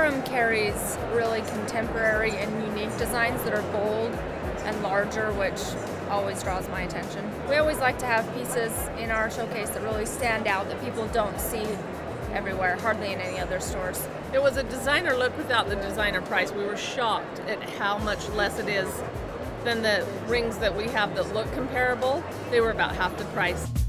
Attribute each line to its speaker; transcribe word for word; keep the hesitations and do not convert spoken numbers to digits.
Speaker 1: Aurum carries really contemporary and unique designs that are bold and larger, which always draws my attention. We always like to have pieces in our showcase that really stand out, that people don't see everywhere, hardly in any other stores.
Speaker 2: It was a designer look without the designer price. We were shocked at how much less it is than the rings that we have that look comparable. They were about half the price.